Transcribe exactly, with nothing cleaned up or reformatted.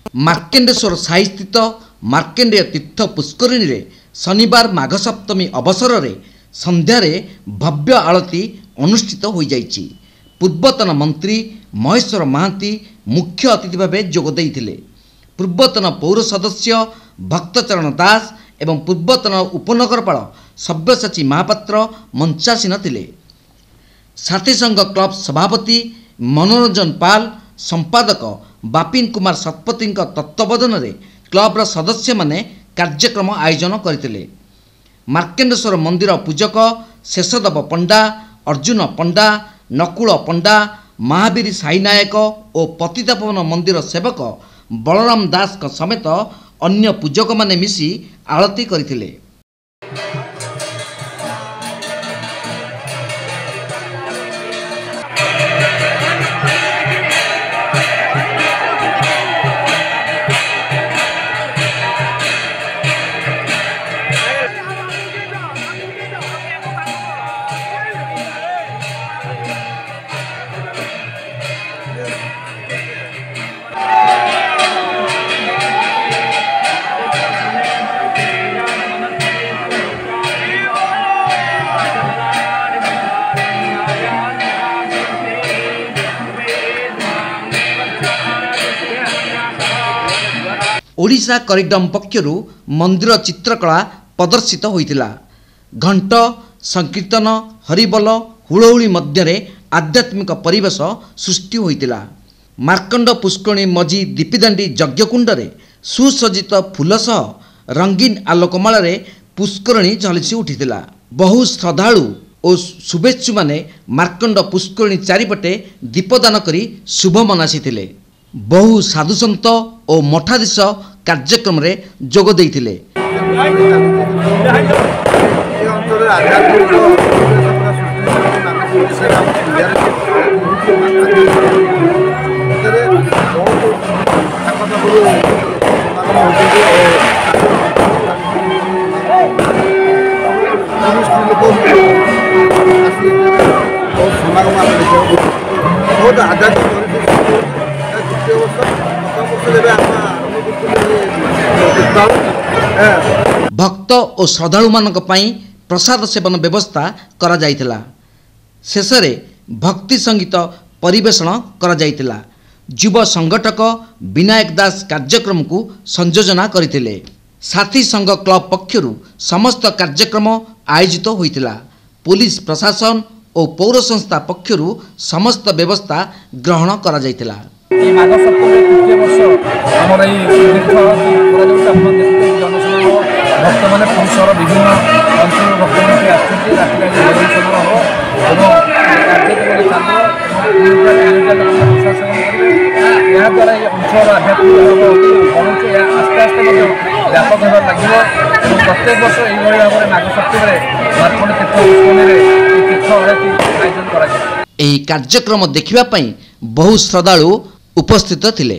मार्केंडेश्वर साई स्थित मार्केंडेय तीर्थ पुष्करिणी रे शनिवार माघ सप्तमी अवसर रे संध्यारे भव्य आरती अनुष्ठित हो जाइछि। पूर्वतन मंत्री महेश्वर महांती मुख्य अतिथि भावे जोग देइथिले। पूर्वतन पौर सदस्य भक्तचरण दास एवं पूर्वतन उपनगरपाल सब्यसाची महापात्र मंचासीन थिले। साथी संघ क्लब सभापति मनोरंजन पाल संपादक बापिन कुमार शतपथी तत्वावधान में क्लब्र सदस्य माने कार्यक्रम आयोजन करथिले। मार्केंडेश्वर मंदिर पूजक शेषदेव पंडा, अर्जुन पंडा, नकुल पंडा, महावीर साई नायक और पतितापवन मंदिर सेवक बलराम दास समेत अन्य पूजक माने मिसी आरती करथिले। ओडिशा करिडम पक्षरु मंदिर चित्रकला प्रदर्शित होइतिला। घंट संकीर्तन हरिबल हुळहुळी मध्यरे आध्यात्मिक परिवेश सृष्टि होइतिला। मार्कंड पुष्करिणी मझी दीपीदांडी यज्ञकुंड रे सुसज्जित फूल सह रंगीन आलोकमाल रे पुष्करिणी झलसी उठितिला। बहु श्रद्धालु और शुभेच्छु माने मार्कंड पुष्करिणी चारिपटे दीपदान करी शुभ मनासीथिले। बहु साधुसंत और मठाधीश कार्यक्रम रे जोग देइथिले। भक्त और श्रद्धालु मानक पई प्रसाद सेवन व्यवस्था करा जाइतिला। शेष रे भक्ति संगीत परिवेषण करा जाइतिला। युवा संगठक विनायक दास कार्यक्रम को संयोजना करथिले। साथी संघ क्लब पक्षरु समस्त कार्यक्रम आयोजित होइतिला। पुलिस प्रशासन और पौर संस्था पक्षरु समस्त व्यवस्था ग्रहण करा जाइतिला। माघ सप्तमी तृतीय वर्ष आमर भक्त मैंने पुरुषर विभिन्न अंचल भक्त मैंने आसती यहाँ द्वारा ये अंचल आध्यात्मिक बढ़ुचे आस्ते आस्ते व्यापक होगा लगे। प्रत्येक वर्ष यही भाव में माघ सप्तमी मार्कंड तीर्थ पुष्करिणी तीर्थ आरती आयोजन कर कार्यक्रम देखा बहु श्रद्धालु उपस्थित थिले।